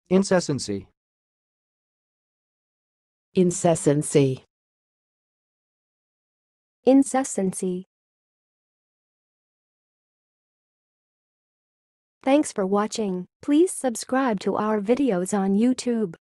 Incessancy. Incessancy. Incessancy. Thanks for watching. Please subscribe to our videos on YouTube.